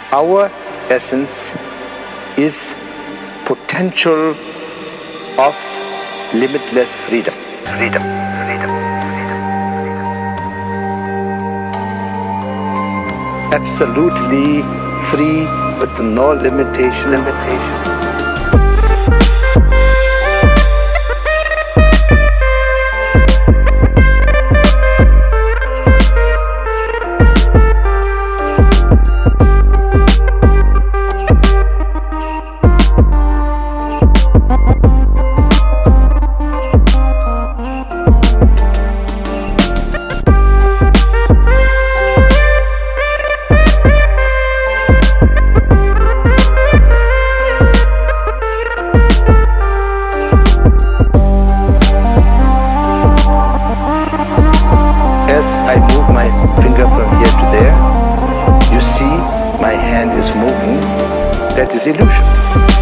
Our essence is potential of limitless freedom. Freedom. Freedom. Freedom. Absolutely free with no limitation. I move my finger from here to there. You see, my hand is moving. That is illusion.